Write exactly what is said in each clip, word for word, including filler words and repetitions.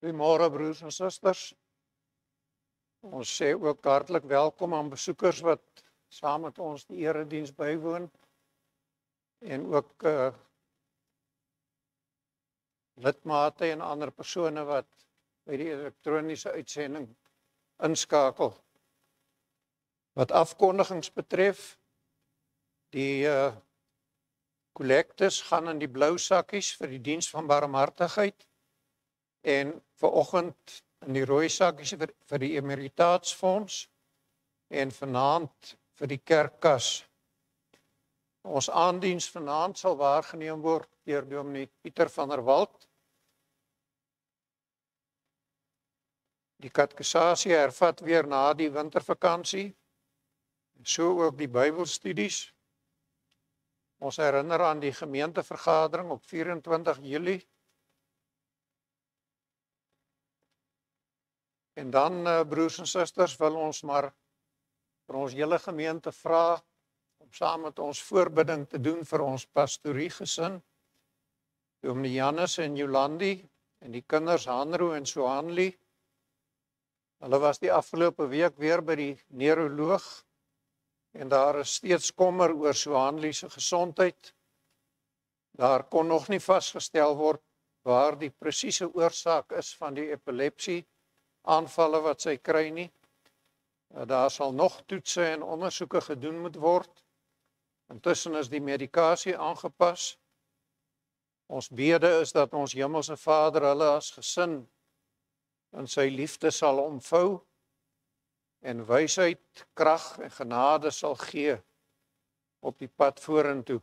Goeiemôre broers en susters. Ons sê ook hartlik welkom aan besoekers wat saam met ons die erediens bywoon en ook uh, lidmate en ander persone wat by die elektroniese uitsending inskakel. Wat afkondigings betref, die uh, kollektes gaan in die blou sakkies vir die diens van barmhartigheid en vanoggend in die rooi sakkies vir, vir die emeritaatsfonds en vanaand vir die kerkkas. Ons aandiens vanaand sal waargeneem word deur dominee Pieter van der Walt. Die katekisasie hervat weer na die wintervakansie, so ook die Bybelstudies. Ons herinner aan die gemeentevergadering op vyf-en-twintig Julie. En dan, uh, broers en susters, wil ons maar vir ons hele gemeente vra om saam met ons voorbidding te doen vir ons pastorie gesin, dominee Janus en Jolandi, en die kinders Hanro en Sohanli. Hulle was die afgelope week weer by die neuroloog, en daar is steeds kommer oor Sohanli se gesondheid. Daar kon nog nie vasgestel word waar die presiese oorsaak is van die epilepsie aanvalle wat sy kry nie. Daar sal nog toetse en ondersoeke gedoen moet word. Intussen is die medikasie aangepas. Ons bede is dat ons Hemelse Vader hulle as gesin in sy liefde sal omvou en wysheid, krag en genade sal gee op die pad vorentoe.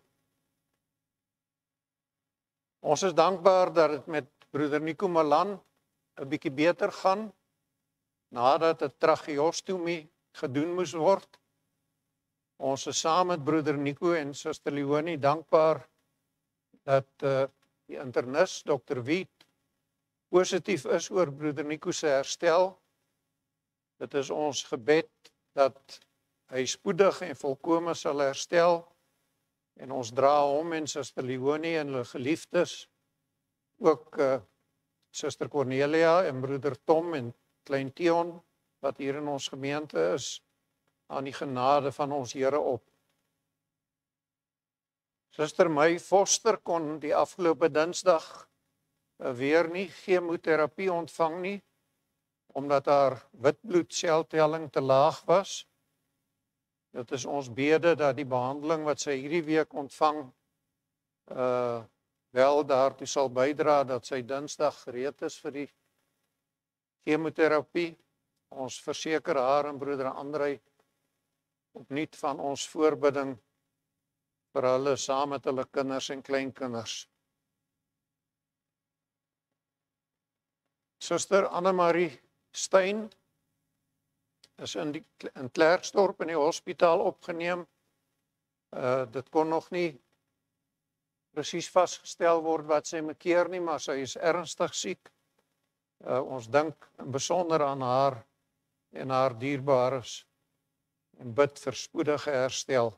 Ons is dankbaar dat dit met broeder Nico Malan 'n bietjie beter gaan, nadat 'n tracheostomie gedoen moes word. Ons is saam met broeder Nico en suster Leonie dankbaar dat uh, die internis, dokter Wiet, positief is oor broeder Nico se herstel. Dit is ons gebed dat hy spoedig en volkome sal herstel, en ons dra hom en suster Leonie en hulle geliefdes, ook uh, suster Cornelia en broeder Tom en klein Theon, wat hier in ons gemeente is, aan die genade van ons Here op. Suster May Foster kon die afgelope Dinsdag weer nie chemoterapie ontvang nie, omdat haar witbloedseltelling te laag was. Dit is ons bede dat die behandeling wat sy hierdie week ontvang, uh, wel daartoe sal bydra dat sy Dinsdag gereed is vir die chemoterapie. Ons verseker haar en broeder Andrei opnuut van ons voorbidding vir hulle saam met hulle kinders en kleinkinders. Suster Annemarie Stein is in, die, in Klerksdorp in die hospitaal opgeneem. Uh, dit kon nog nie presies vasgestel word wat sy mekeer nie, maar sy is ernstig siek. Uh, ons dink in besonder aan haar en haar dierbares en bid vir spoedige herstel.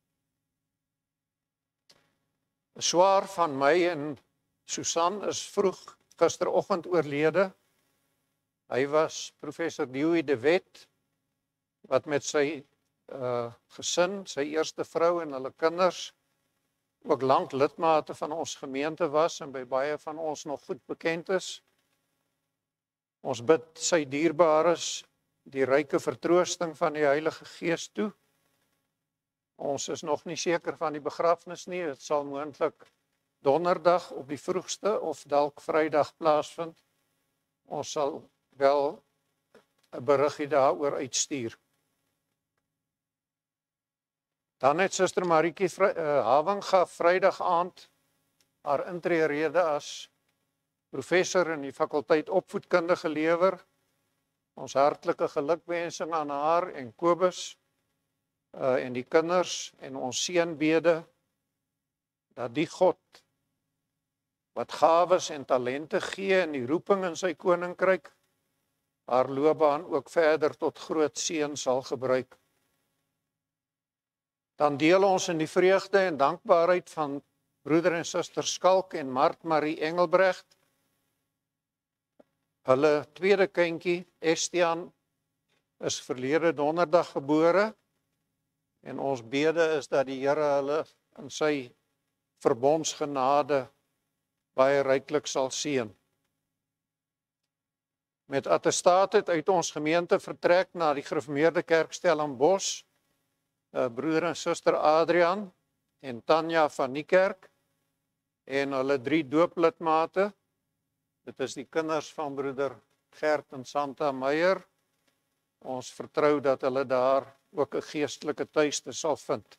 Swaar van my en Susan is vroeg gisteroggend oorlede. Hy was professor Dewey de Wet, wat met sy uh, gesin, sy eerste vrou en hulle kinders, ook lank lidmate van ons gemeente was en by baie van ons nog goed bekend is. Ons bid sy dierbares die ryke vertroosting van die Heilige Gees toe. Ons is nog nie seker van die begrafnis nie. Dit sal moontlik donderdag op die vroegste of dalk Vrydag plaasvind. Ons sal wel 'n beriggie daaroor uitstuur. Dan het suster Marietjie uh, Havinga Vrydag aand haar intreerede as professor in die fakulteit opvoedkunde gelewer. Ons hartlike gelukwensing aan haar en Kobus uh, en die kinders en ons seënbede dat die God wat gawes en talente gee en die roeping in sy koninkryk, haar loopbaan ook verder tot groot seën sal gebruik. Dan deel ons in die vreugde en dankbaarheid van broeder en suster Skalk en Mart Marie Engelbrecht, hulle tweede kindjie, Estian, is verlede donderdag gebore, en ons bede is dat die Here hulle in sy verbondsgenade baie ryklik sal seën. Met attestaat het uit ons gemeente vertrek na die Gereformeerde Kerk Stellenbosch, uh, broer en suster Adrian en Tanya van Niekerk, en hulle drie dooplidmate. Dit is die kinders van broeder Gert en Santa Meyer. Ons vertrou dat hulle daar ook 'n geestelike tuiste sal vind.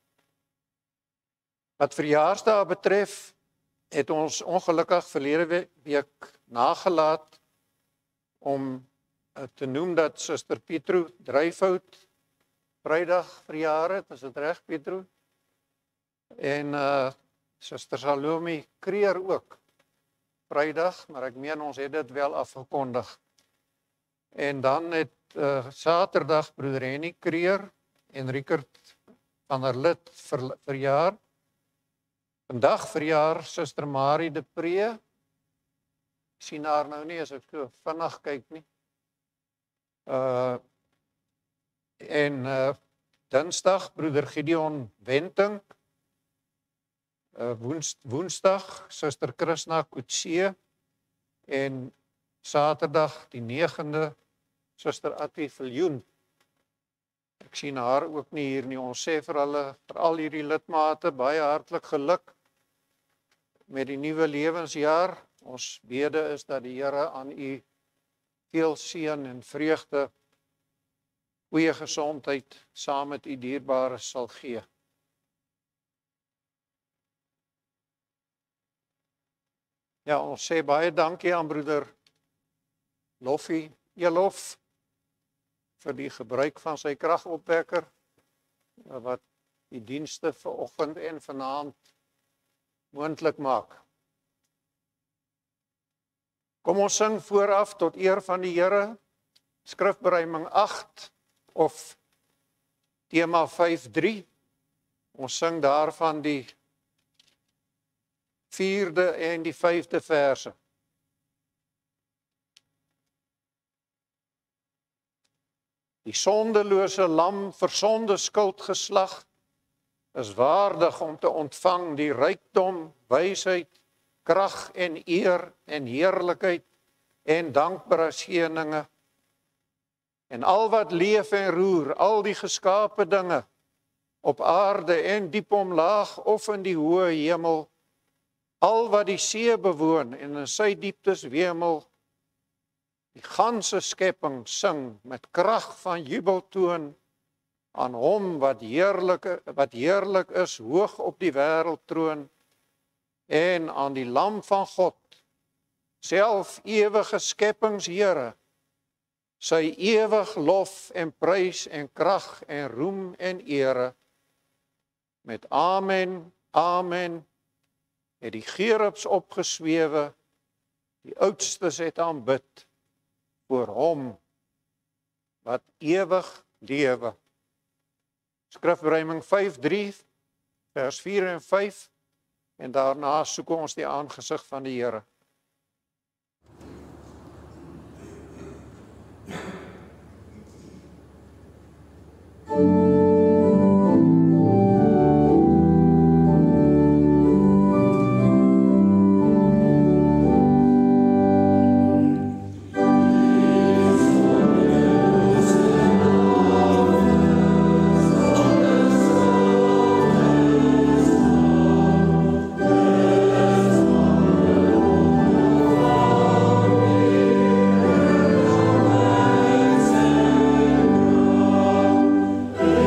Wat verjaarsdae betref, het ons ongelukkig verlede week nagelaat om te noem dat Suster Pietro Dryfhout Vrydag verjaar het, is dit reg, Pietro? En uh, Suster Salome Kreer ook Vrydag, maar ek meen ons het dit wel afgekondig. En dan het uh, Saterdag broeder Henny Kreer en Rickert van der Lit ver, verjaar. Vandag verjaar Suster Marie de Pree. Ek sien haar nou nie as ek so vinnig kyk nie. Uh, en uh, Dinsdag broeder Gideon Wentink. Uh, woens, woensdag Suster Krishna Kutsie. En Saterdag die negende Suster Attie Viljoen. Ek sien haar ook nie hier nie. Ons sê vir hulle, vir al hierdie lidmate, baie hartlik geluk met die nuwe lewensjaar. Ons bede is dat die Here aan u veel seën en vreugde, goeie gesondheid saam met u dierbares sal gee. Ja, ons sê baie dankie aan broeder Loffie Elof vir die gebruik van sy kragopwekker wat die dienste vanoggend en vanaand moontlik maak. Kom ons sing vooraf tot eer van die Here, skrifberuiming agt of tema vyf drie. Ons sing daarvan die vierde en die vyfde verse. Die sondelose lam vir sonde skuld geslag is waardig om te ontvang die rykdom, wysheid, krag en eer en heerlikheid en dankbare seëninge. En al wat leef en roer, al die geskape dinge op aarde en diep omlaag of in die hoë hemel, al wat die see bewoon en in sy dieptes wemel, die ganse skepping sing met krag van jubeltoon aan hom wat heerlik, wat heerlik is hoog op die wêreldtroon en aan die Lam van God, self ewige skepingsheere, sy ewig lof en prys en krag en roem en ere. Met amen, amen, het die gerubs opgeswewe, die oudstes het aanbid, voor hom wat ewig lewe. Skrifberuiming vyf drie, vers vier en vyf, en daarna soek ons die aangesig van die Here. Amen.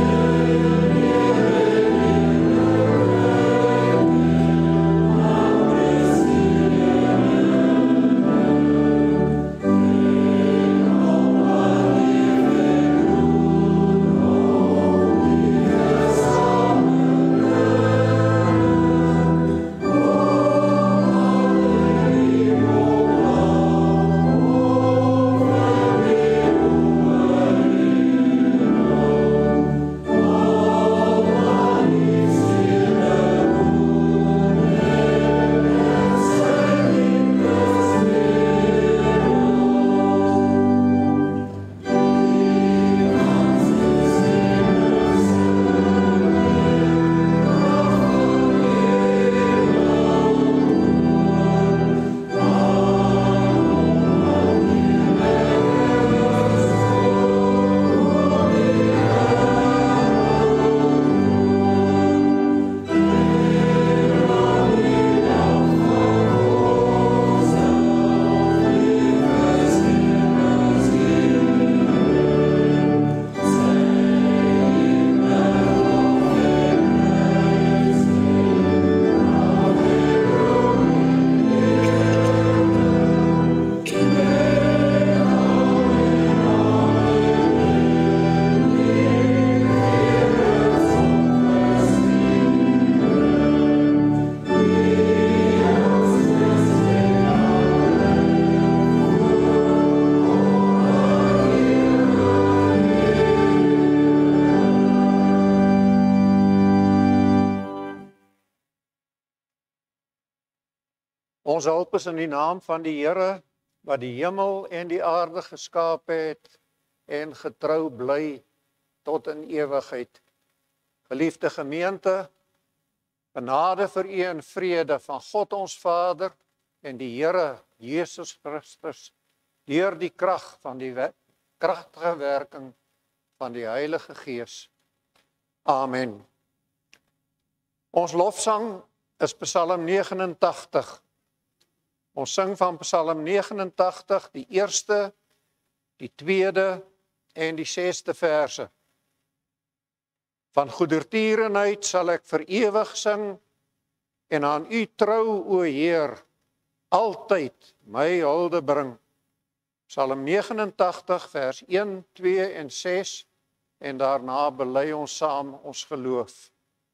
Ons hulp is in die naam van die Here, wat die hemel en die aarde geskaap het, en getrou bly tot in ewigheid. Geliefde gemeente, genade vir u en vrede van God ons Vader en die Here Jesus Christus, deur die krag van die kragtige werking van die Heilige Gees. Amen. Ons lofsang is Psalm negenentagtig. Ons sing van Psalm negenentagtig, die eerste, die tweede en die sesde verse. Van goedertierenheid sal ek vir ewig sing, en aan u trou, o Heer, altyd my hulde bring. Psalm negenentagtig, vers een, twee en ses, en daarna bely ons saam ons geloof.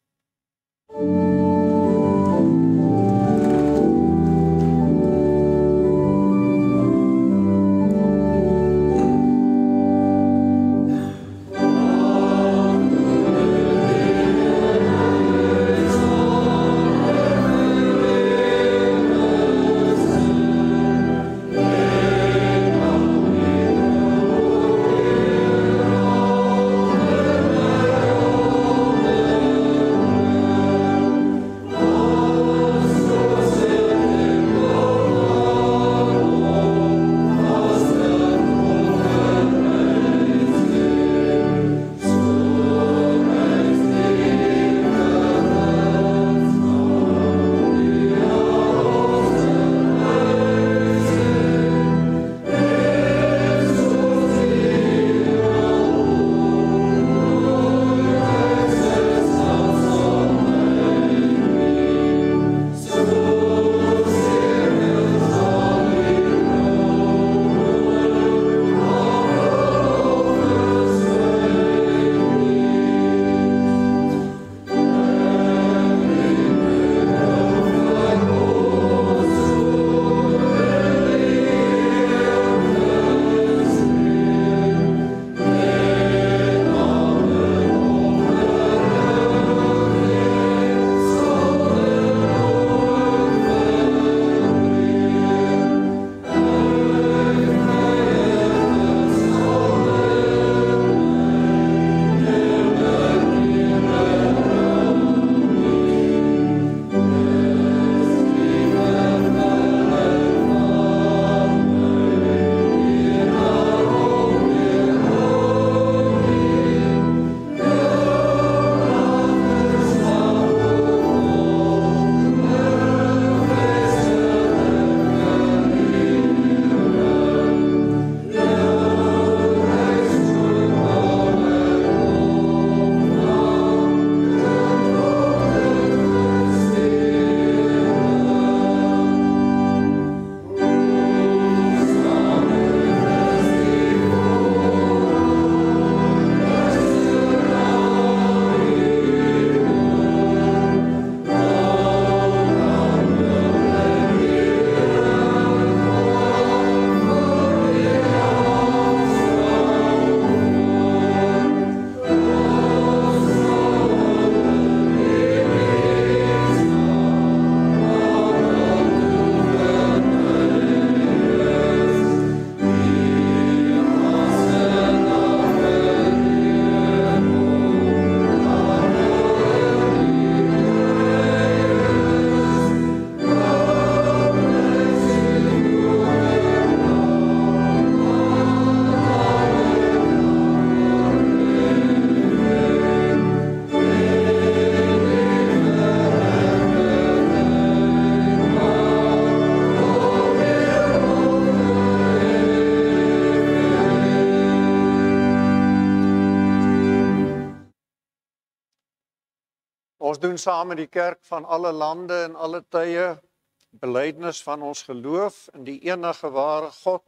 Ons doen saam met die kerk van alle lande en alle tye belydenis van ons geloof in die enige ware God.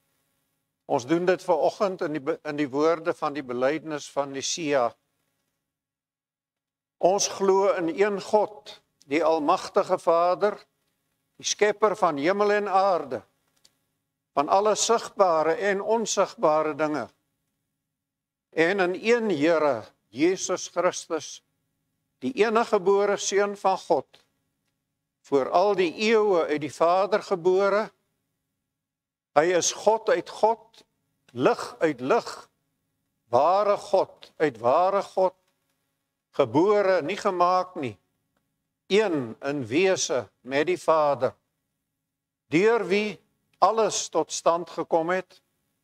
Ons doen dit vanoggend in die in die woorde van die belydenis van Nicea. Ons glo in een God, die almagtige Vader, die skepper van hemel en aarde, van alle sigbare en onsigbare dinge, en in een Here, Jesus Christus, die eniggebore Seun van God, voor al die eeue uit die Vader gebore. Hy is God uit God, lig uit lig, ware God uit ware God, gebore, nie gemaak nie, een in wese met die Vader, deur wie alles tot stand gekom het.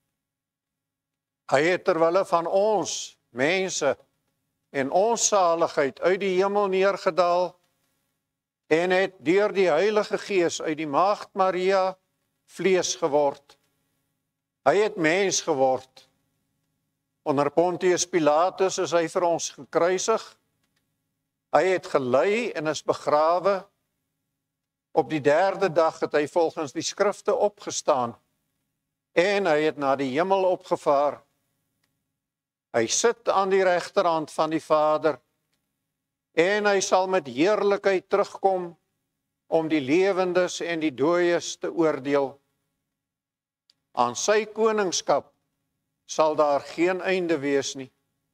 Hy het terwille van ons, mense, en ons saligheid uit die hemel neergedaal, en het deur die Heilige Gees uit die Maagd Maria vlees geword. Hy het mens geword. Onder Pontius Pilatus is hy vir ons gekruisig. Hy het gelei en is begrawe. Op die derde dag het hy volgens die skrifte opgestaan, en hy het na die hemel opgevaar. Hy sit aan die regterhand van die Vader, en hy sal met heerlikheid terugkom om die lewendes en die dooies te oordeel. Aan sy koningskap sal daar geen einde wees nie.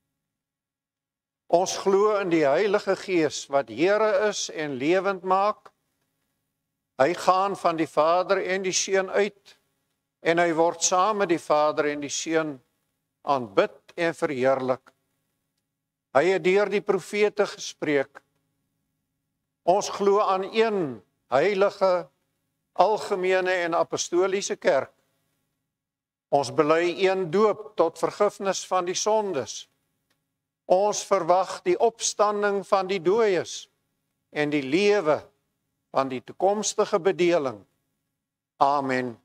Ons glo in die Heilige Gees wat Here is en lewend maak. Hy gaan van die Vader en die Seun uit, en hy word saam met die Vader en die Seun aanbid en verheerlik. Hy het deur die profete gespreek. Ons glo aan een heilige, algemene en apostoliese kerk. Ons bely een doop tot vergifnis van die sondes. Ons verwag die opstanding van die dooies en die lewe van die toekomstige bedeling. Amen.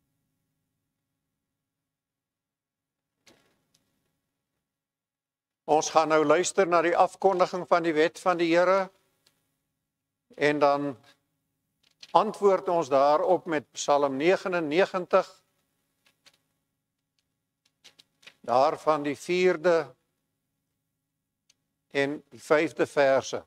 Ons gaan nou luister na die afkondiging van die wet van die Here, en dan antwoord ons daarop met Psalm negenennegentig, daarvan die vierde en die vyfde verse.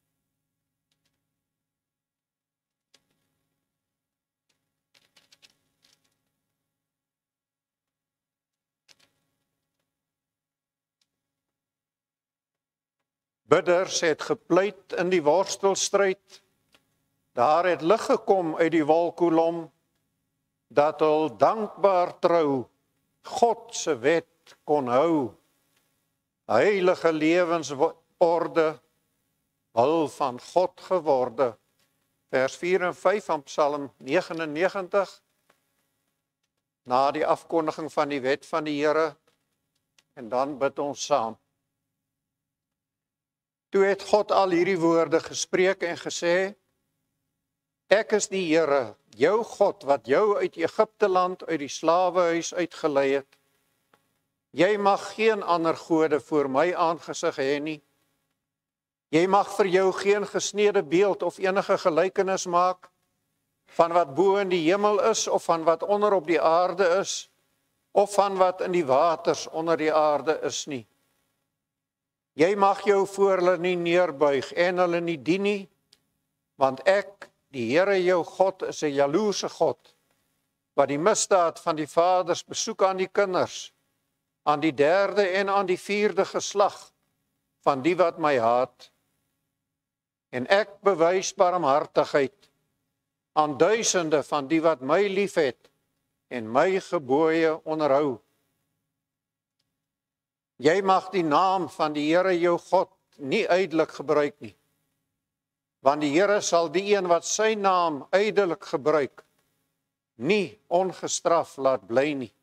Bidders het gepleit in die worstelstryd, daar het lig gekom uit die wolkolom, dat hul dankbaar trou God se wet kon hou. Heilige lewensorde, hul van God geworde. Vers vier en vyf van Psalm negenennegentig, na die afkondiging van die wet van die Here, en dan bid ons saam. Toe het God al hierdie woorde gespreek en gesê, ek is die Here, jou God, wat jou uit Egipte land, uit die slawehuis uitgelei het. Jy mag geen ander gode voor my aangesig hê nie. Jy mag vir jou geen gesnede beeld of enige gelykenis maak, van wat bo in die hemel is, of van wat onder op die aarde is, of van wat in die waters onder die aarde is nie. Jy mag jou voor hulle nie neerbuig en hulle nie dien nie, want ek, die Here jou God, is 'n jaloerse God, wat die misdaad van die vaders besoek aan die kinders, aan die derde en aan die vierde geslag van die wat my haat. En ek bewys barmhartigheid aan duisende van die wat my liefhet en my gebooie onderhou. Jy mag die naam van die Here jou God nie ydelik gebruik nie, want die Here sal die een wat sy naam ydelik gebruik, nie ongestraf laat bly nie.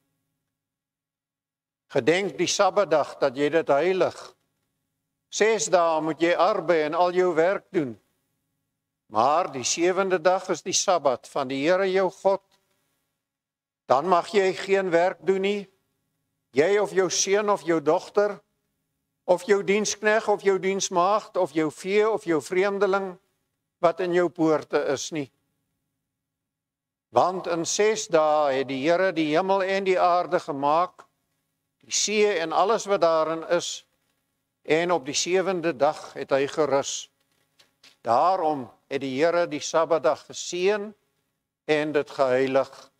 Gedenk die Sabbatdag dat jy dit heilig. Ses dae moet jy arbei en al jou werk doen. Maar die sewende dag is die Sabbat van die Here jou God. Dan mag jy geen werk doen nie. Jy of jou seun of jou dogter, of jou dienskneg of jou diensmaagd, of jou vee of jou vreemdeling, wat in jou poorte is nie. Want in ses dae het die Here die hemel en die aarde gemaak, die see en alles wat daarin is, en op die sewende dag het hy gerus. Daarom het die Here die Sabbatdag geseën en dit geheilig.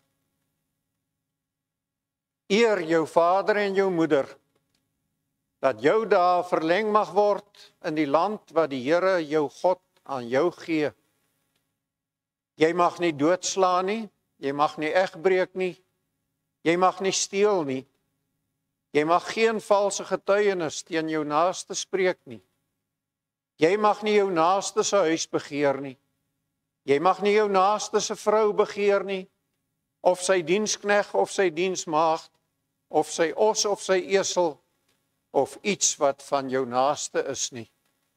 Eer jou vader en jou moeder, dat jou dae verleng mag word in die land wat die Here jou God aan jou gee. Jy mag nie doodslaan nie, jy mag nie egbreek nie, jy mag nie steel nie, jy mag geen valse getuienis teen jou naaste spreek nie, jy mag nie jou naaste se huis begeer nie, jy mag nie jou naaste se vrou begeer nie, of sy dienskneg of sy diensmaagd, of sy os of sy esel, of iets wat van jou naaste is nie.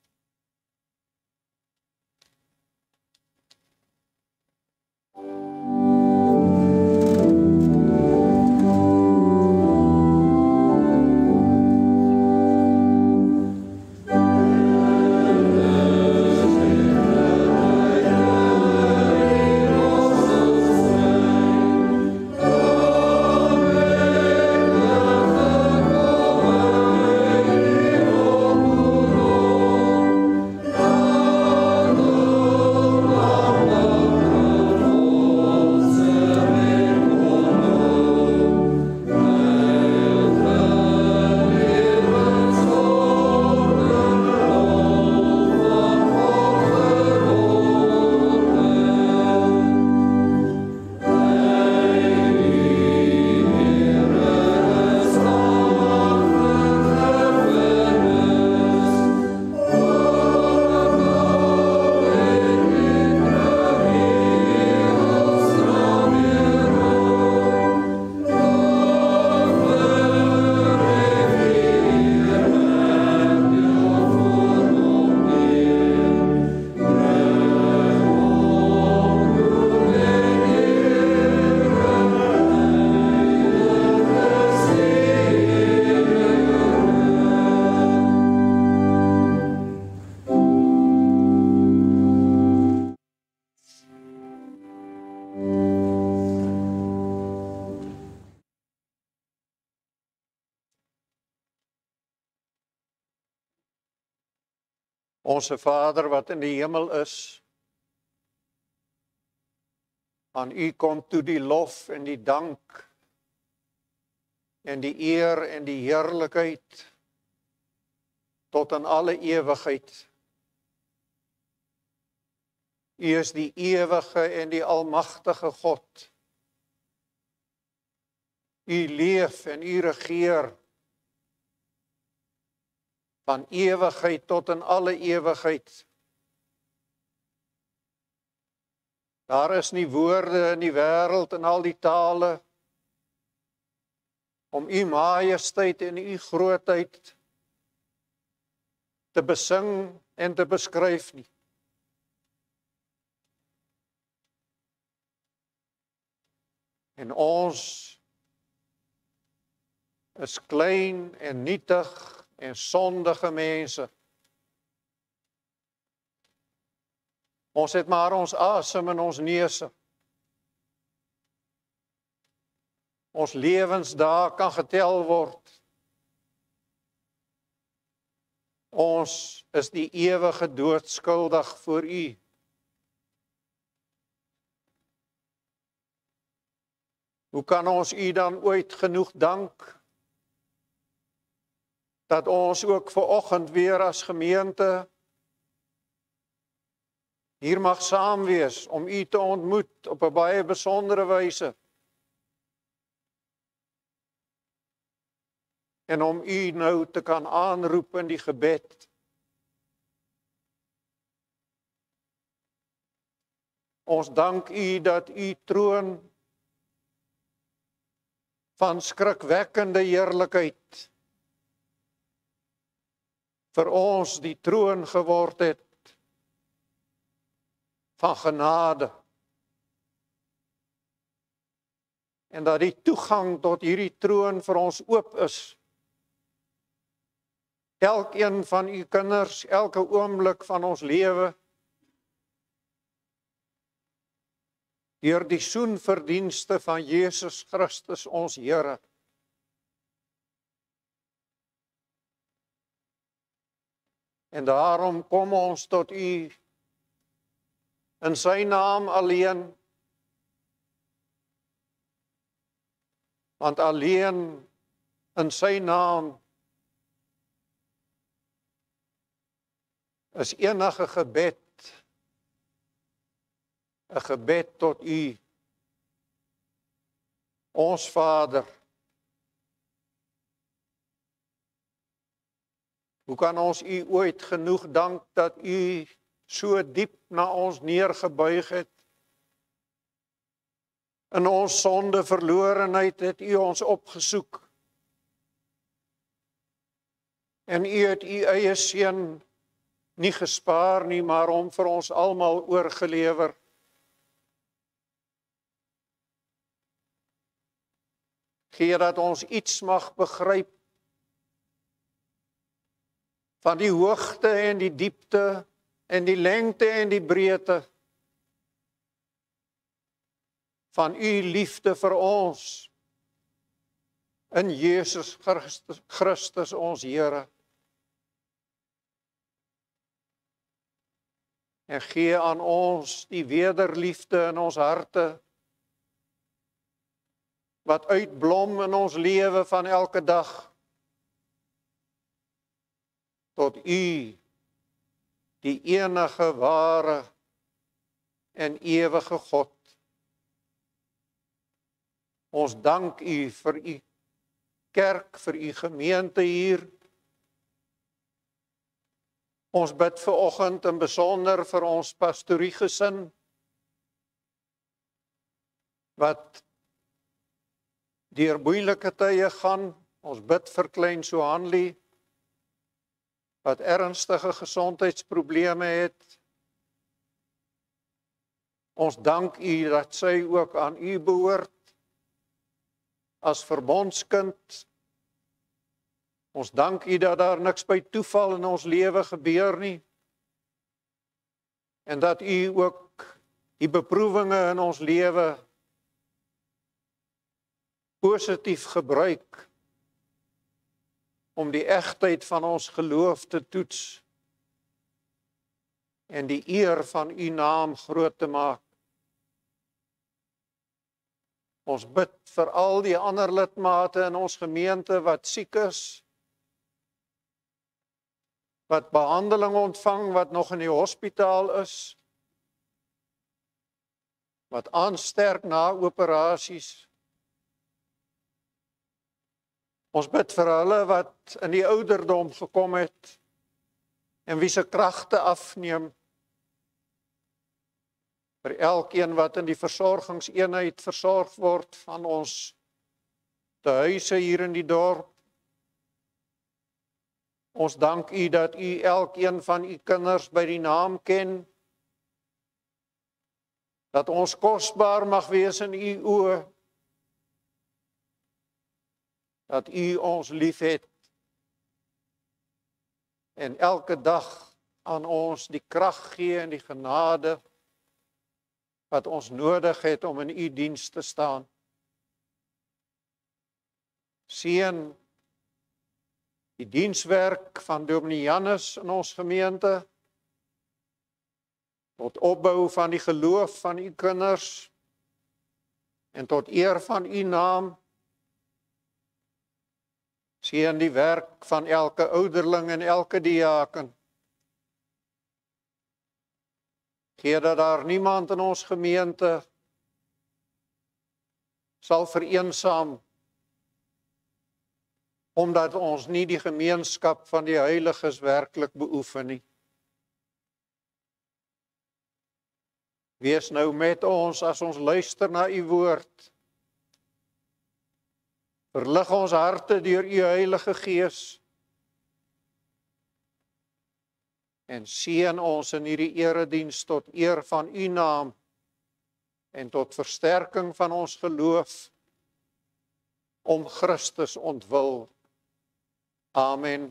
Onse Vader wat in die hemel is, aan U kom toe die lof en die dank en die eer en die heerlikheid tot in alle ewigheid. U is die ewige en die almagtige God. U leef en U regeer van ewigheid tot in alle ewigheid. Daar is nie woorde in die wêreld en al die tale om U majesteit en U grootheid te besing en te beskryf nie. En ons is klein en nietig en sondige mense. Ons het maar ons asem in ons neuse. Ons lewensdae kan getel word. Ons is die ewige dood skuldig voor U. Hoe kan ons U dan ooit genoeg dank dat ons ook vanoggend weer as gemeente hier mag saam wees om U te ontmoet op 'n baie besondere wyse. En om U nou te kan aanroep in die gebed. Ons dank U dat U troon van skrikwekkende heerlikheid vir ons die troon geword het van genade. En dat die toegang tot hierdie troon vir ons oop is. Elkeen van U kinders, elke oomblik van ons lewe, deur die soenverdienste van Jesus Christus ons Here. En daarom kom ons tot U in Sy naam alleen, want alleen in Sy naam is enige gebed 'n gebed tot U. Ons Vader, hoe kan ons U ooit genoeg dank dat U so diep na ons neergebuig het? In ons sonde verlorenheid het U ons opgesoek. En U het U eie seun nie gespaar nie, maar hom vir ons almal oorgelewer. Gee dat ons iets mag begryp van die hoogte en die diepte en die lengte en die breedte van U liefde vir ons in Jesus Christus, Christus ons Here. En gee aan ons die wederliefde in ons harte wat uitblom in ons lewe van elke dag tot U, die enige ware en ewige God. Ons dank U vir U kerk, vir U gemeente hier. Ons bid vanoggend in besonder vir ons pastoriegesin, wat deur moeilike tye gaan. Ons bid vir klein Suhanli, wat ernstige gesondheidsprobleme het. Ons dank U dat sy ook aan U behoort, as verbondskind. Ons dank U dat daar niks by toeval in ons lewe gebeur nie, en dat U ook die beproewinge in ons lewe positief gebruik om die egtheid van ons geloof te toets en die eer van U naam groot te maak. Ons bid vir al die ander lidmate in ons gemeente wat siek is, wat behandeling ontvang, wat nog in die hospitaal is, wat aansterk na operasies. Ons bid vir hulle wat in die ouderdom gekom het en wie se kragte afneem. Vir elkeen wat in die versorgingseenheid versorg word van ons tehuise hier in die dorp. Ons dank U dat U elkeen van U kinders by die naam ken, dat ons kosbaar mag wees in U oë, dat U ons liefhet en elke dag aan ons die krag gee en die genade wat ons nodig het om in U diens te staan. Seën die dienswerk van Dominee Jannes in ons gemeente, tot opbou van die geloof van U kinders en tot eer van U naam. Seën die werk van elke ouderling en elke diaken. Gee dat daar niemand in ons gemeente sal vereensaam, omdat ons nie die gemeenskap van die heiliges werklik beoefen nie. Wees nou met ons as ons luister na U woord. Verlig ons harte deur U Heilige Gees en seën ons in hierdie erediens tot eer van U naam en tot versterking van ons geloof om Christus ontwil. Amen.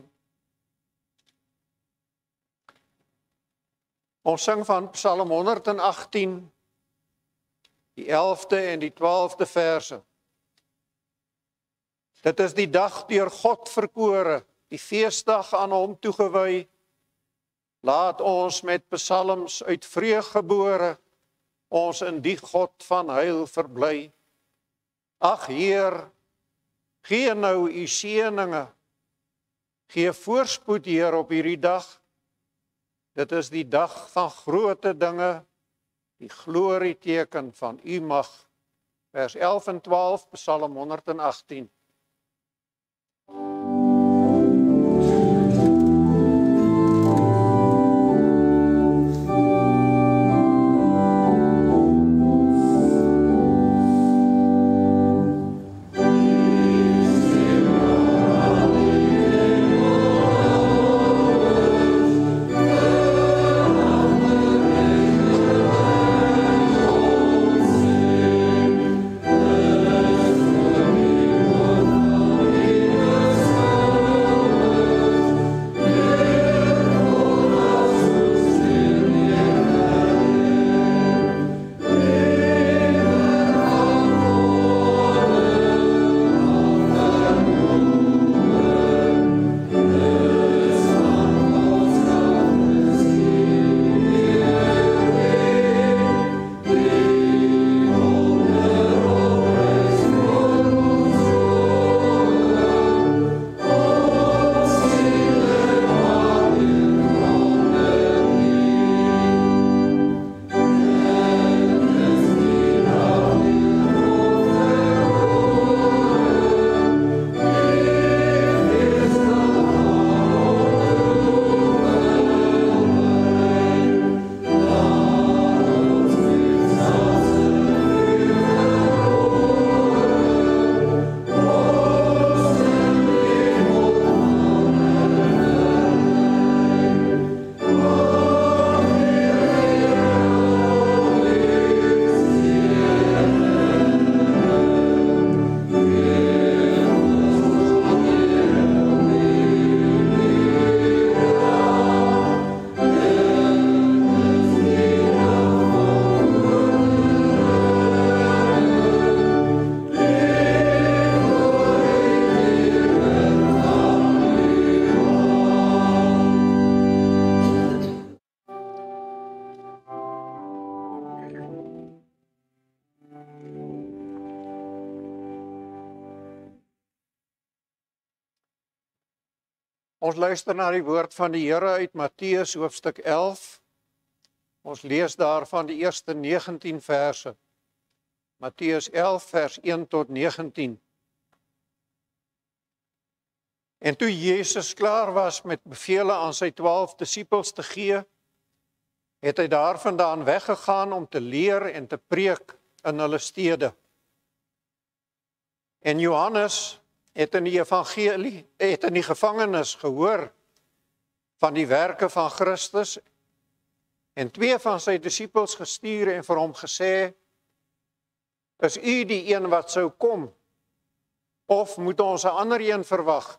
Ons sing van Psalm honderd en agttien, die elfde en die twaalfde verse. Dit is die dag deur God verkore, die feesdag aan hom toegewy. Laat ons met psalms uit vreug gebore, ons in die God van heil verbly. Ag Heer, gee nou U seëninge, gee voorspoed Heer op hierdie dag. Dit is die dag van grote dinge, die glorieteken van u mag. Vers elf en twaalf, Psalm honderdagttien. Ons luister na die woord van die Here uit Matteus hoofstuk elf. Ons lees daarvan die eerste negentien verse. Matteus elf vers een tot negentien. En toe Jezus klaar was met bevele aan sy twaalf disippels te gee, het hy daarvandaan weggegaan om te leer en te preek in hulle stede. En Johannes het in die evangelie, het in die gevangenis gehoor van die werke van Christus, en twee van sy disippels gestuur en vir hom gesê, is u die een wat sou kom, of moet ons 'n ander een verwag?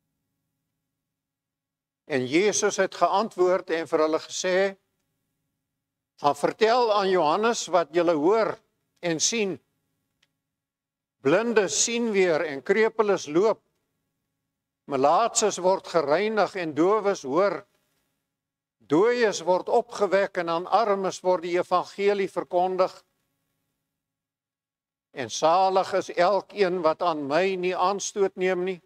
En Jezus het geantwoord en vir hulle gesê, gaan vertel aan Johannes wat julle hoor en sien. Blindes sien weer en krepeles loop. Melaatses word gereinig en dowes hoor. Dooies word opgewek en aan armes word die evangelie verkondig. En salig is elkeen wat aan my nie aanstoot neem nie.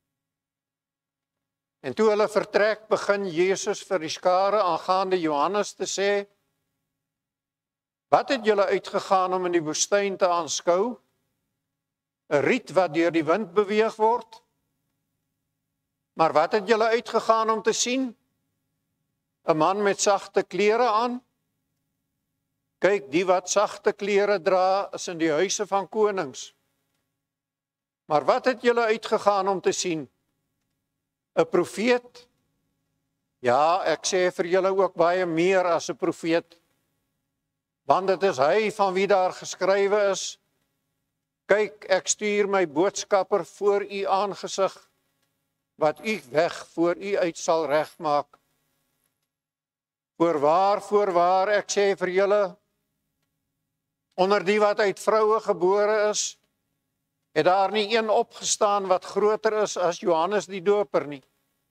En toe hulle vertrek, begin Jezus vir die skare aangaande Johannes te sê, wat het julle uitgegaan om in die woestyn te aanskou? 'n riet wat deur die wind beweeg word? Maar wat het julle uitgegaan om te sien? 'n man met sagte klere aan? Kyk, die wat sagte klere dra, is in die huise van konings. Maar wat het julle uitgegaan om te sien? 'n profeet? Ja, ek sê vir julle ook baie meer as 'n profeet. Want dit is hy van wie daar geskrywe is, kyk, ek stuur my boodskapper voor u aangesig, wat u weg voor u uit sal regmaak. Voorwaar, voorwaar, ek sê vir julle, onder die wat uit vroue gebore is, het daar nie een opgestaan wat groter is as Johannes die Doper nie.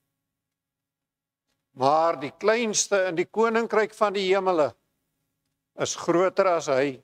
Maar die kleinste in die koninkryk van die hemele is groter as hy.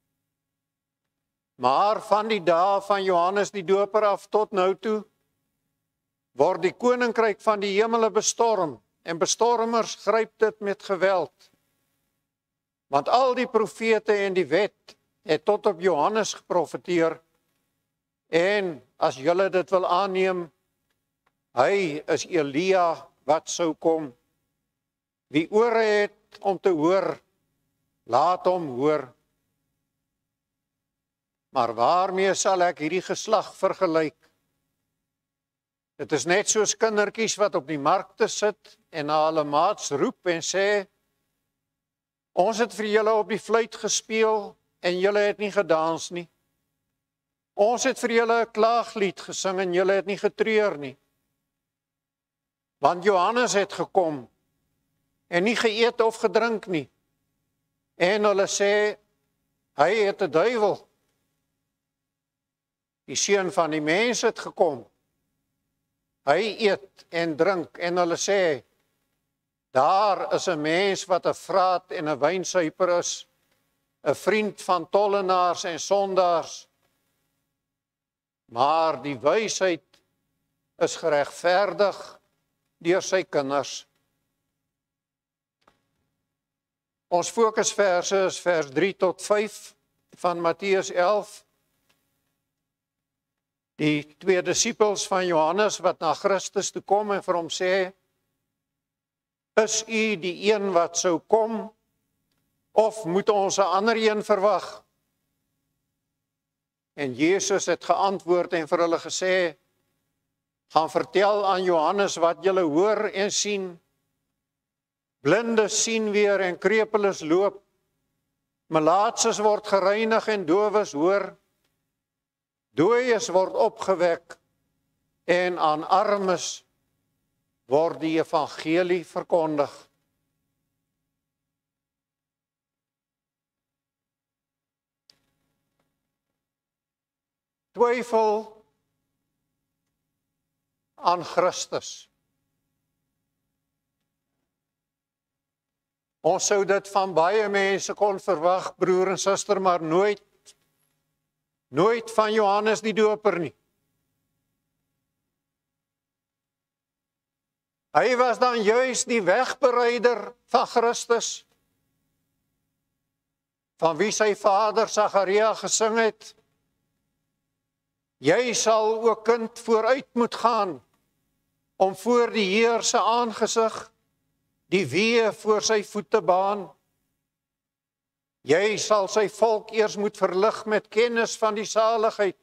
Maar van die dae van Johannes die Doper af tot nou toe, word die koninkryk van die hemele bestorm, en bestormers gryp dit met geweld. Want al die profete en die wet het tot op Johannes geprofeteer, en as julle dit wil aanneem, hy is Elia wat sou kom. Wie ore het om te hoor, laat hom hoor. Maar waarmee sal ek hierdie geslag vergelyk? Dit is net soos kindertjies wat op die markte sit en na hulle maats roep en sê, ons het vir julle op die fluit gespeel en julle het nie gedans nie. Ons het vir julle 'n klaaglied gesing en julle het nie getreur nie. Want Johannes het gekom en nie geëet of gedrink nie. En hulle sê, hy het 'n duiwel. Die seun van die mens het gekom. Hy eet en drink en hulle sê, daar is 'n mens wat 'n vraat en 'n wynsuiper is, 'n vriend van tollenaars en sondaars. Maar die wysheid is geregverdig deur sy kinders. Ons fokusverse is vers drie tot vyf van Matteus elf. Die twee disippels van Johannes wat na Christus toe kom en vir hom sê, is u die een wat sou kom, of moet ons 'n ander een verwag? En Jesus het geantwoord en vir hulle gesê, gaan vertel aan Johannes wat julle hoor en sien. Blindes sien weer en krepeles loop, melaatses word gereinig en dowes hoor, dooies word opgewek en aan armes word die evangelie verkondig. Twyfel aan Christus. Ons sou dit van baie mense kon verwag, broer en suster, maar nooit, nooit van Johannes die Doper nie. Hy was dan juis die wegbereider van Christus, van wie sy vader Sagaria gesing het, jy sal ook kind vooruit moet gaan, om voor die Heer se aangesig, die weë voor sy voete baan. Jy sal sy volk eers moet verlig met kennis van die saligheid.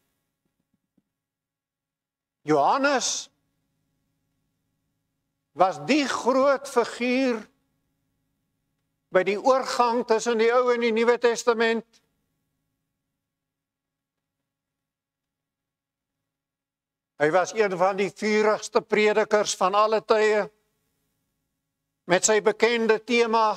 Johannes was die groot figuur by die oorgang tussen die Ou en die Nuwe Testament. Hy was een van die vurigste predikers van alle tye, met sy bekende tema,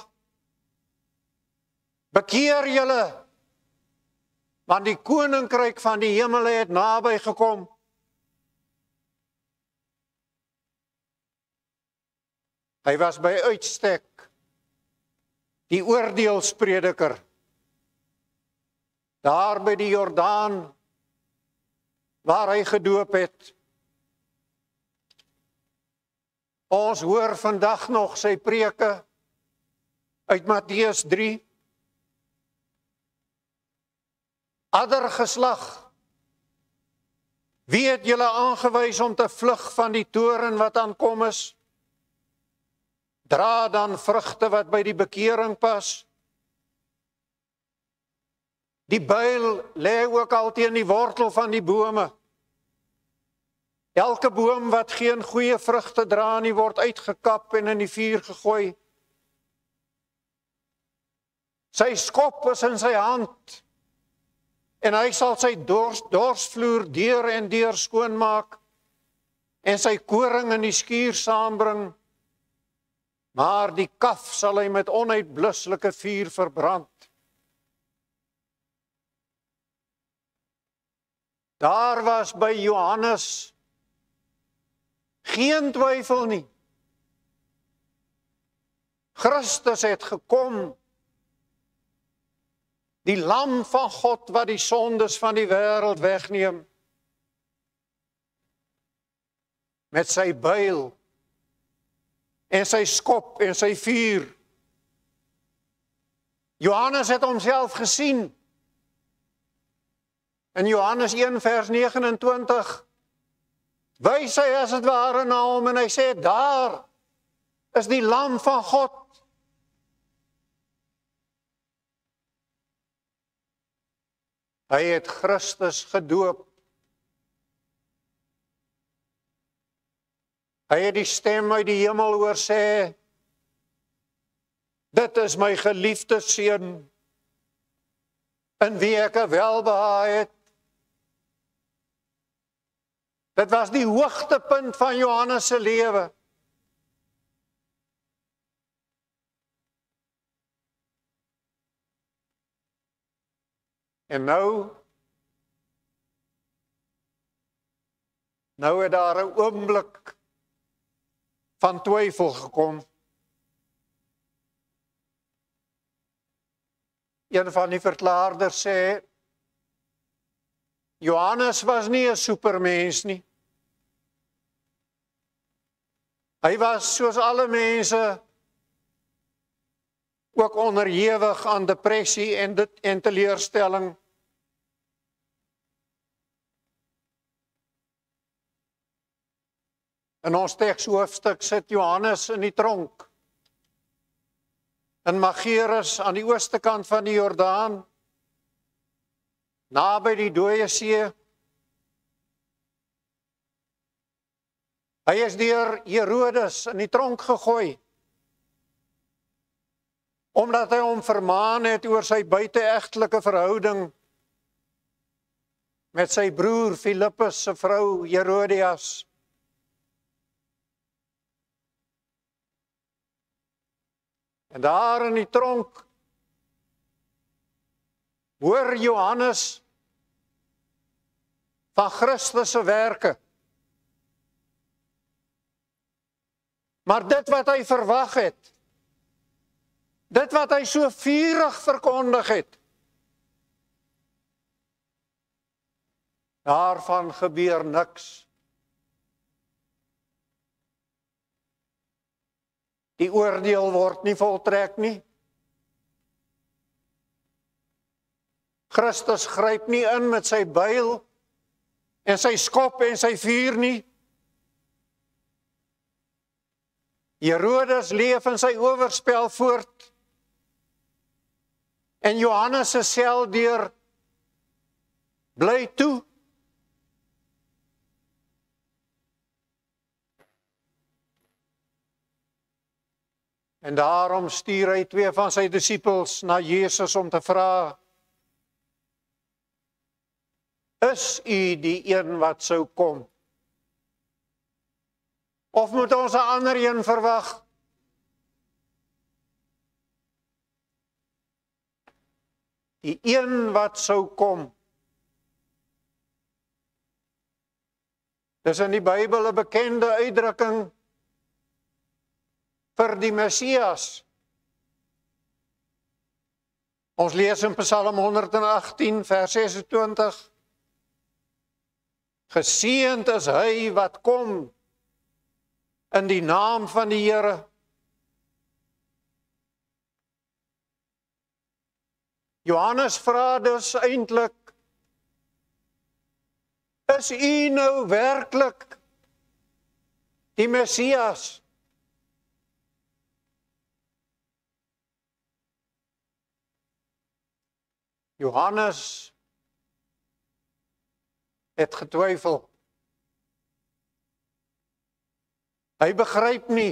bekeer julle, want die koninkryk van die hemele het naby gekom. Hy was by uitstek die oordeelsprediker, daar by die Jordaan, waar hy gedoop het. Ons hoor vandag nog sy preke uit Matteus drie. Adder geslag, wie het julle aangewys om te vlug van die toorn wat aankom is? Dra dan vrugte wat by die bekering pas. Die byl lê ook al teen die wortel van die bome. Elke boom wat geen goeie vrugte dra nie, word uitgekap en in die vuur gegooi. Sy skop is in sy hand, en hy sal sy dors, dorsvloer deur en deur skoonmaak, en sy koring in die skuur saambring, maar die kaf sal hy met onuitblusselike vuur verbrand. Daar was by Johannes geen twyfel nie. Christus het gekom, die lam van God wat die sondes van die wêreld wegneem, met sy byl en sy skop en sy vuur. Johannes het homself gesien. In Johannes een vers negenentwintig, wys hy as het ware na hom en hy sê, daar is die lam van God. Hy het Christus gedoop. Hy het die stem uit die hemel hoor sê, dit is my geliefde seun, in wie ek 'n welbehae het. Dit was die hoogtepunt van Johannes se lewe. En nou, nou het daar 'n oomblik van twyfel gekom. Een van die verklaarders sê, Johannes was nie 'n supermens nie. Hy was soos alle mense ook onderhewig aan depressie en, dit, en teleurstelling. In ons tekshoofstuk sit Johannes in die tronk. In Machaerus aan die ooste kant van die Jordaan, naby die Dooie See. Hy is deur Herodes in die tronk gegooi, omdat hy hom vermaan het oor sy buiteegtelike verhouding met sy broer Filippus se vrou Herodias. En daar in die tronk hoor Johannes van Christus se werke. Maar dit wat hy verwag het, dit wat hy so vurig verkondig het, daarvan gebeur niks. Die oordeel word nie voltrek nie. Christus gryp nie in met sy byl en sy skop en sy vuur nie. Herodes leef in sy oorspel voort. En Johannes se seldeur bly toe. En daarom stuur hy twee van sy disippels na Jesus om te vra, is u die een wat sou kom? Of moet ons 'n ander een verwag? Die een wat sou kom. Dis in die Bybel 'n bekende uitdrukking vir die Messias. Ons lees in Psalm honderdagtien vers sesentwintig. Geseënd is hy wat kom in die naam van die Here. Johannes vra dus eintlik, is u nou werklik die Messias? Johannes het getwyfel. Hy begryp nie.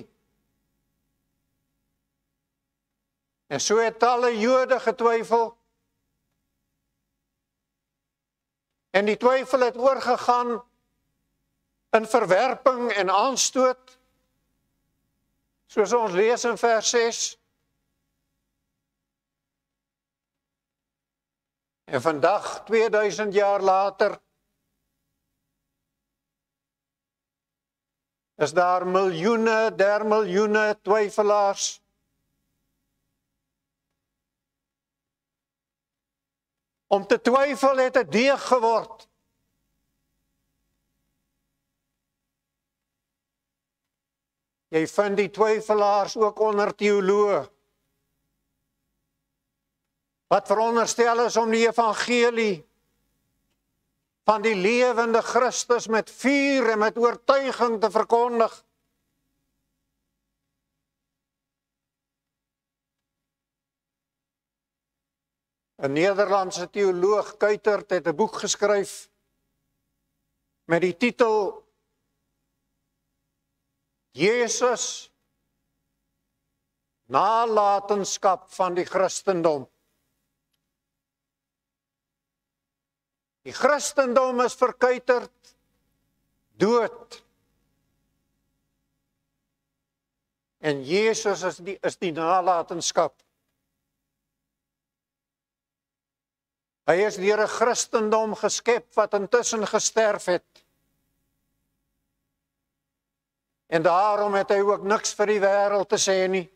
En so het talle Jode getwyfel. En die twyfel het oorgegaan in verwerping en aanstoot, soos ons lees in vers ses. En vandag, tweeduisend jaar later, is daar miljoene, der miljoene twyfelaars. Om te twyfel het 'n deeg geword. Jy vind die twyfelaars ook onder teoloë. wat veronderstel is om die evangelie van die lewende Christus met vuur en met oortuiging te verkondig. Een Nederlandse theoloog, Kuitert, het 'n boek geskryf met die titel Jesus, nalatenskap van die Christendom. Die Christendom is vir Kuitert dood. En Jesus is die, is die nalatenskap. Hy is deur 'n Christendom geskep wat intussen gesterf het. En daarom het hy ook niks vir die wêreld te sê nie.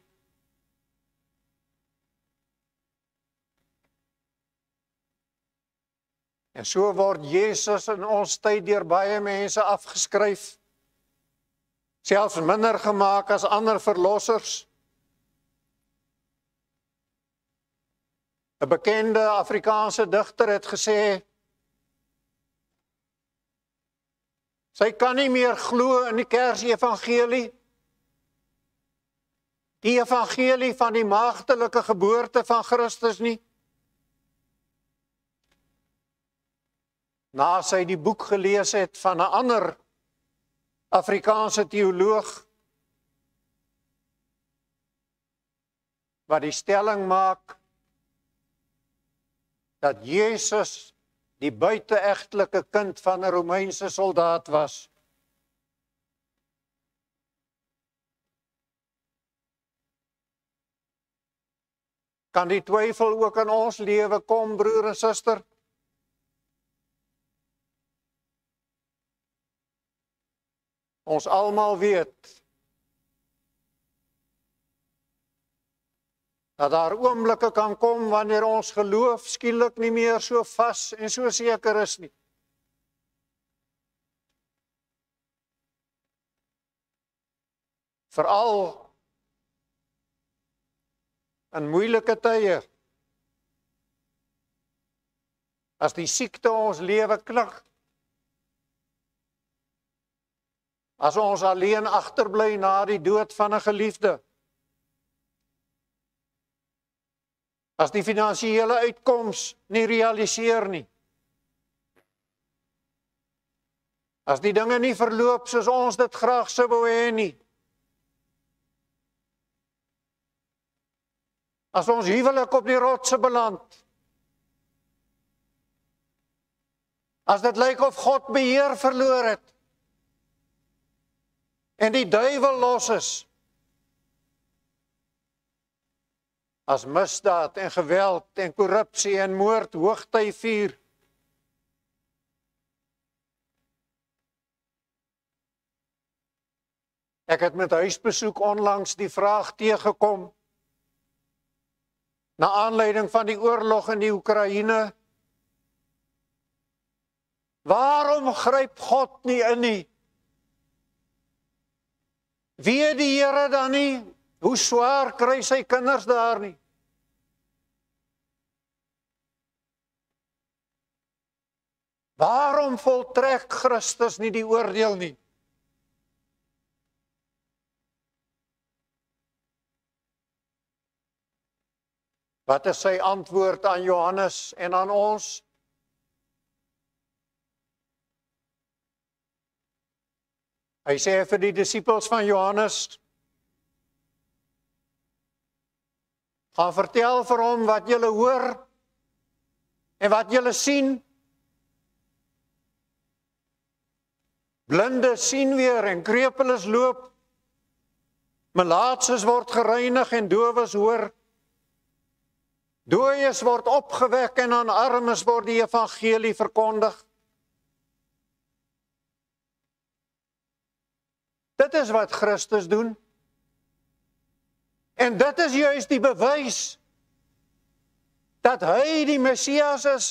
En so word Jesus in ons tyd deur baie mense afgeskryf, selfs minder gemaak as ander verlossers. 'n Bekende Afrikaanse digter het gesê, sy kan nie meer glo in die Kersevangelie, die evangelie van die maagdelike geboorte van Christus nie. Na sy die boek gelees het van 'n ander Afrikaanse teoloog, wat die stelling maak, dat Jesus die buiteegtelike kind van 'n Romeinse soldaat was. Kan die twyfel ook in ons lewe kom, broer en suster? Ons almal weet dat daar oomblikke kan kom wanneer ons geloof skielik nie meer so vas en so seker is nie. Veral in moeilike tye, as die siekte ons lewe knik, as ons alleen agterbly na die dood van 'n geliefde, as die finansiële uitkoms nie realiseer nie, as die dinge nie verloop soos ons dit graag sou wou hê nie, as ons huwelik op die rotse beland, as dit lyk of God beheer verloor het, en die duiwel los is, as misdaad en geweld en korrupsie en moord hoogtyd vier, ek het met huisbesoek onlangs die vraag teëgekom, na aanleiding van die oorlog in die Oekraïne, waarom gryp God nie in nie? Weet die Here dan nie, hoe swaar kry sy kinders daar nie? Waarom voltrek Christus nie die oordeel nie? Wat is sy antwoord aan Johannes en aan ons? Hy sê vir die disippels van Johannes, gaan vertel vir hom wat julle hoor en wat julle sien. Blinde sien weer en krepeles loop, melaatses word gereinig en dowes hoor, dooies word opgewek en aan armes word die evangelie verkondig. Dit is wat Christus doen. En dit is juist die bewys dat hy die Messias is.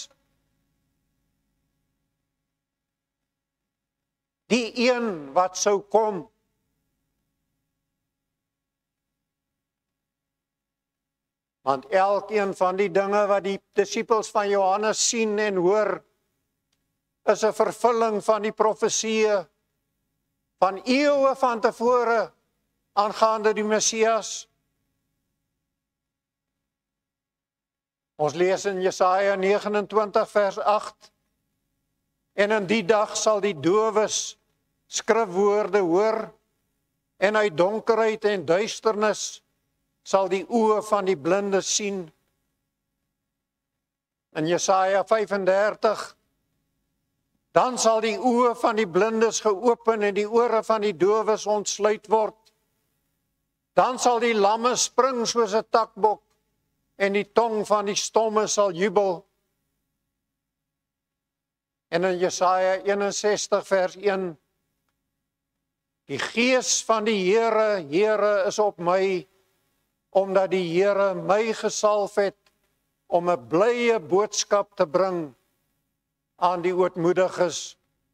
Die een wat sou kom. Want elkeen van die dinge wat die disippels van Johannes sien en hoor, is 'n vervulling van die profesieë van eeue van tevore aangaande die Messias. Ons lees in Jesaja negen en twintig vers agt. En in die dag sal die dowes skrifwoorde hoor, en uit donkerheid en duisternis sal die oë van die blinde sien. In Jesaja vyf en dertig, dan sal die oë van die blindes geopen en die ore van die dowes ontsluit word. Dan sal die lamme spring soos 'n takbok en die tong van die stomme sal jubel. En in Jesaja eenensestig vers een, die gees van die Here, Here is op my, omdat die Here my gesalf het om 'n blye boodskap te bring aan die ootmoediges.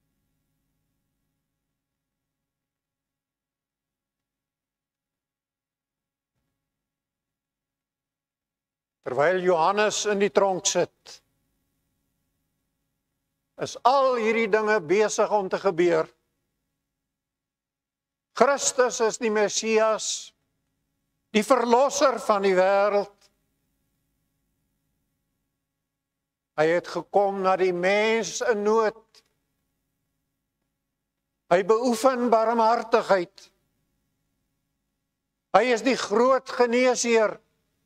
Terwyl Johannes in die tronk sit, is al hierdie dinge besig om te gebeur. Christus is die Messias, die verlosser van die wêreld. Hy het gekom na die mens in nood. Hy beoefen barmhartigheid. Hy is die groot geneesheer.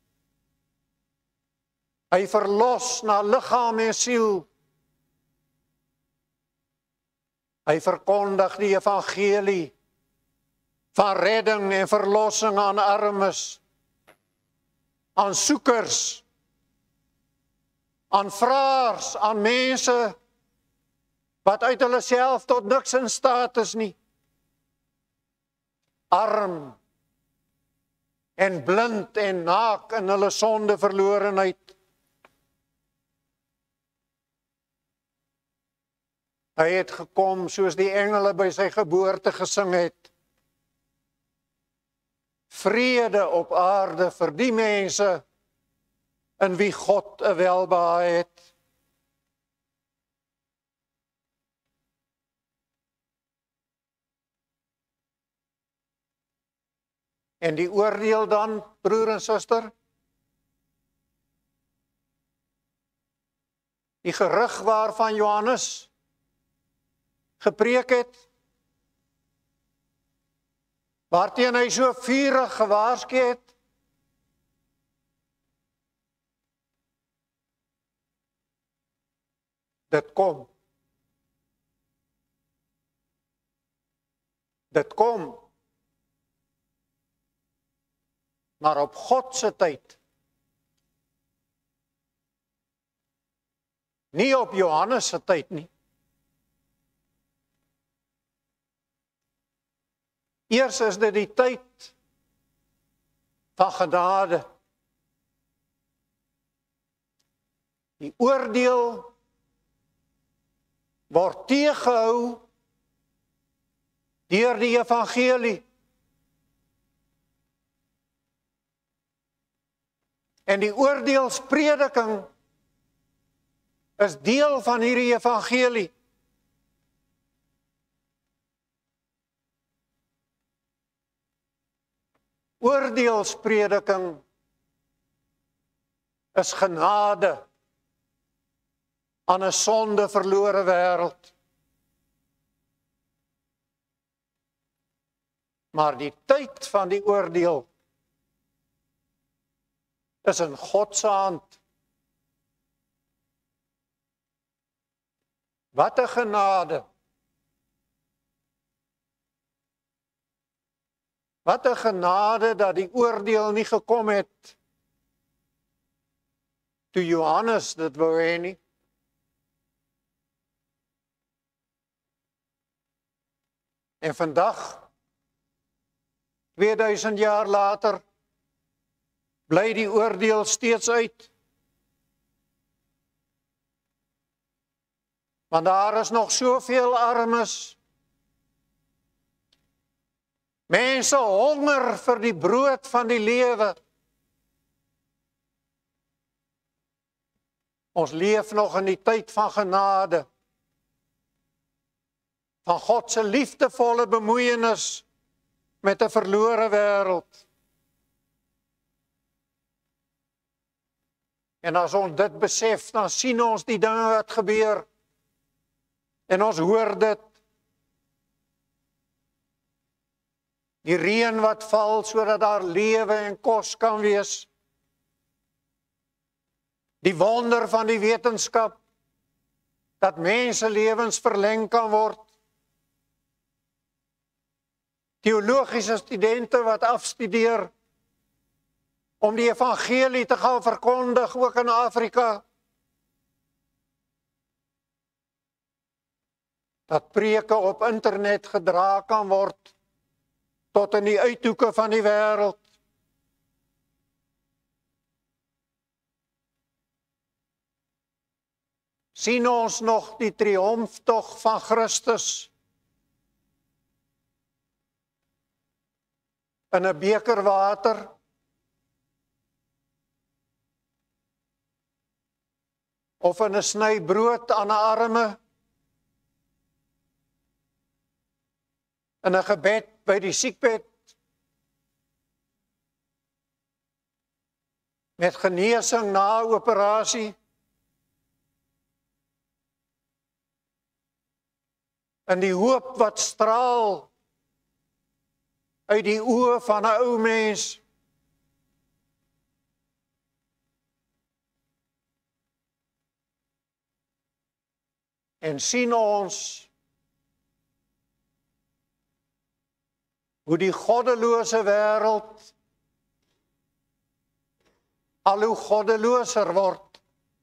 Hy verlos na liggaam en siel. Hy verkondig die evangelie van redding en verlossing aan armes, aan soekers, aan vraers, aan mense wat uit hulle self tot niks in staat is nie. Arm en blind en naak in hulle sonde verlorenheid. Hy het gekom soos die engele by sy geboorte gesing het. Vrede op aarde vir die mense in wie God 'n welbehae het. En die oordeel dan, broer en suster? Die gerig waarvan Johannes gepreek het, waarteen hy so vurig gewaarsku het, dit kom. Dit kom. Maar op God se tyd. Nie op Johannes se tyd nie. Eers is dit die tyd van genade. Die oordeel word teëgehou deur die evangelie. En die oordeelsprediking is deel van hierdie evangelie. Oordeelsprediking is genade aan 'n sonde verlore wêreld. Maar die tyd van die oordeel is in God se hand. Wat 'n genade. Wat 'n genade dat die oordeel nie gekom het toe Johannes dit wou hê nie. En vandag, tweeduisend jaar later, bly die oordeel steeds uit. Want daar is nog soveel armes. Mense honger vir die brood van die lewe. Ons leef nog in die tyd van genade, van God se liefdevolle bemoeienis met 'n verlore wêreld. En as ons dit besef, dan sien ons die dinge wat gebeur, en ons hoor dit. Die reën wat val, sodat daar lewe en kos kan wees. Die wonder van die wetenskap, dat menselewens verleng kan word. Teologiese studente wat afstudeer, om die evangelie te gaan verkondig, ook in Afrika. Dat preke op internet gedra kan word, tot in die uithoeke van die wêreld. Sien ons nog die triomftog van Christus in 'n beker water? Of in 'n sny brood aan 'n arme? In 'n gebed by die siekbed? Met genesing na operasie? In die hoop wat straal uit die oë van 'n ou mens? En sien ons hoe die goddelose wêreld al hoe goddeloser word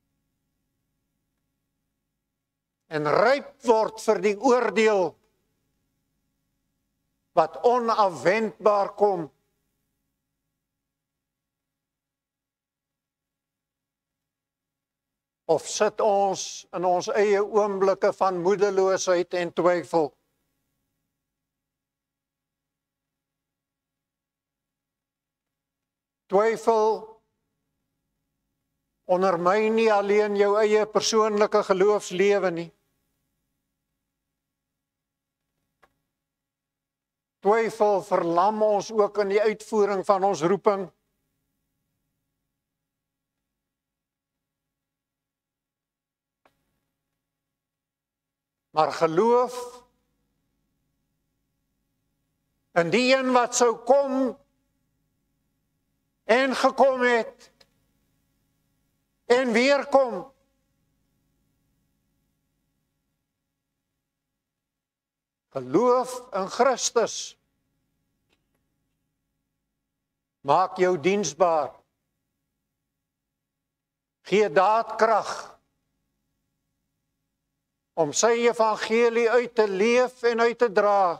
en ryp word vir die oordeel wat onafwendbaar kom. Of sit ons in ons eie oomblikke van moedeloosheid en twyfel? Twyfel ondermyn nie alleen jou eie persoonlike geloofslewe nie. Twyfel verlam ons ook in die uitvoering van ons roeping. Maar geloof in die een wat sou kom en gekom het en weer kom. Geloof in Christus maak jou diensbaar. Gee daadkrag om sy evangelie uit te leef en uit te dra.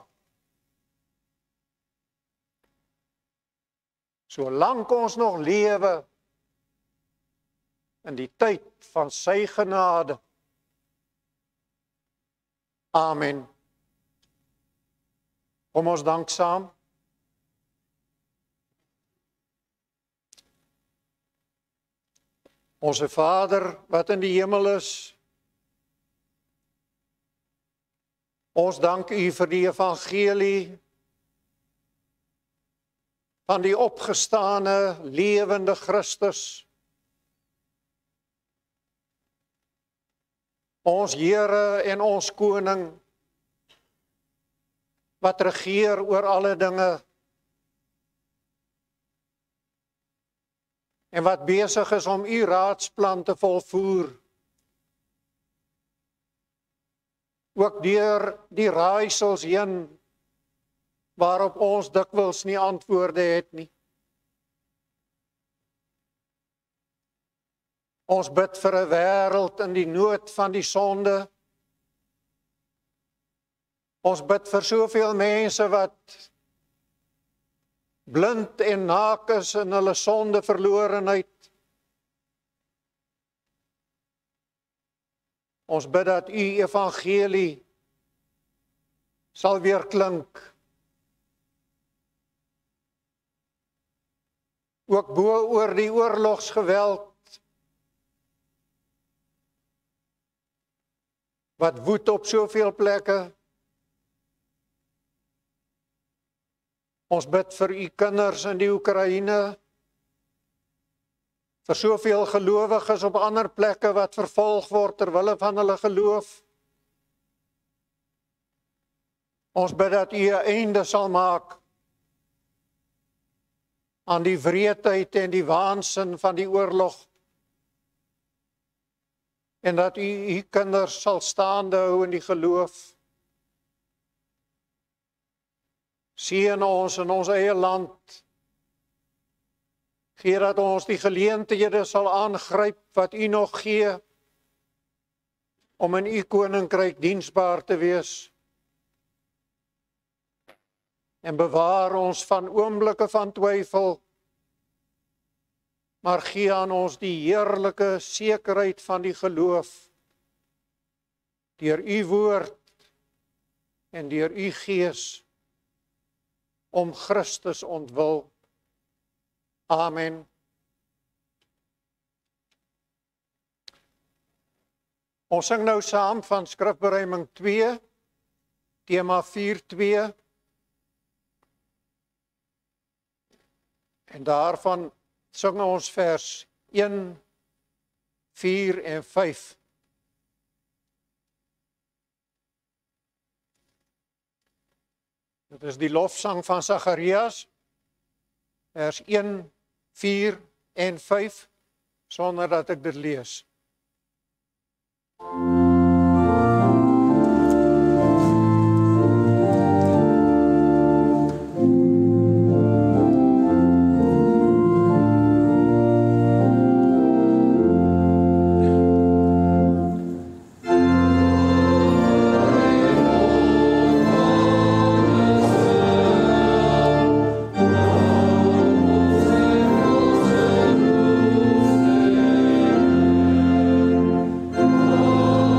Solank ons nog lewe in die tyd van sy genade. Amen. Kom ons dank saam. Onse Vader wat in die hemel is, ons dank U vir die evangelie van die opgestane, lewende Christus. Ons Here en ons Koning, wat regeer oor alle dinge, en wat besig is om U raadsplan te volvoer, ook deur die raaisels heen, waarop ons dikwels nie antwoorde het nie. Ons bid vir 'n wêreld in die nood van die sonde. Ons bid vir soveel mense wat blind en naak is in hulle sonde verlorenheid. Ons bid dat U evangelie sal weer klink. Ook bo oor die oorlogsgeweld wat woed op soveel plekke. Ons bid vir u kinders in die Oekraïne, vir soveel gelowiges op ander plekke wat vervolg word ter wille van hulle geloof. Ons bid dat u 'n einde sal maak aan die wreedheid en die waansin van die oorlog, en dat u u kinders sal staande hou in die geloof. Seën ons in ons eie land. Gee dat ons die geleenthede sal aangryp wat u nog gee, om in u koninkryk diensbaar te wees. En bewaar ons van oomblikke van twyfel, maar gee aan ons die heerlike sekerheid van die geloof, deur u woord en deur u gees, om Christus ontwil. Amen. Ons sing nou saam van skrifberuiming twee, tema vier twee, en daarvan sing ons vers een, vier en vyf. Dit is die lofsang van Sagarias, vers een, vier en vyf, sonder dat ek dit lees. Oh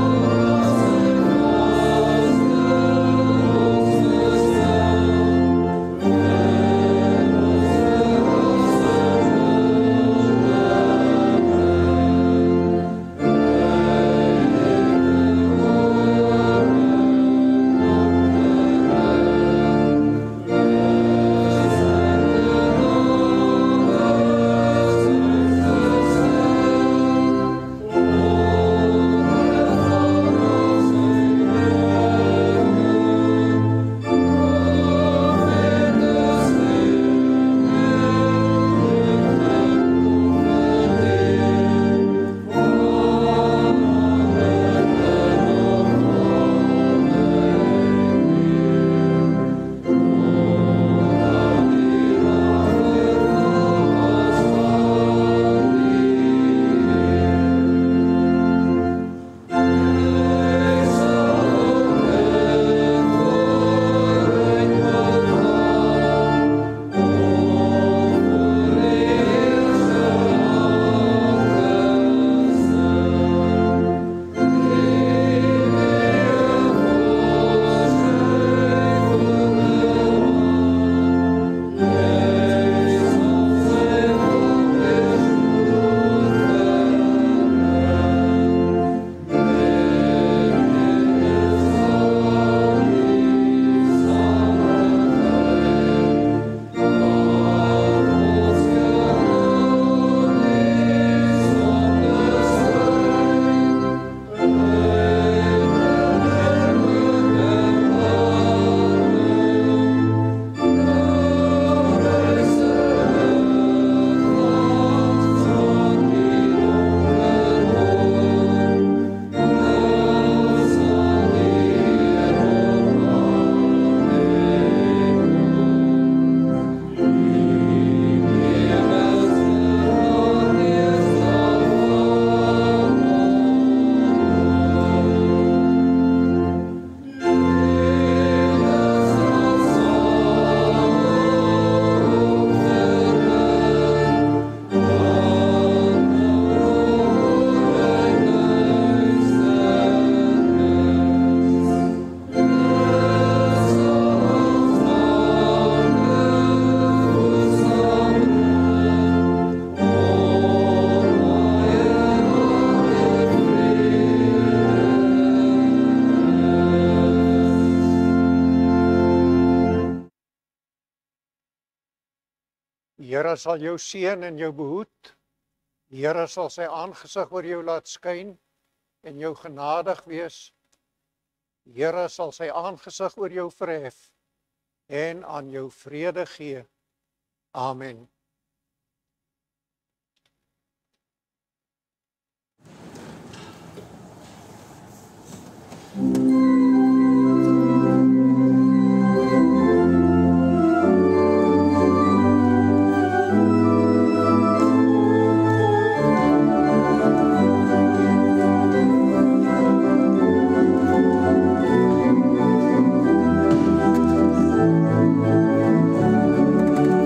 Die Here sal jou seën en jou behoed. Die Here sal sy aangesig oor jou laat skyn en jou genadig wees. Die Here sal sy aangesig oor jou verhef en aan jou vrede gee. Amen.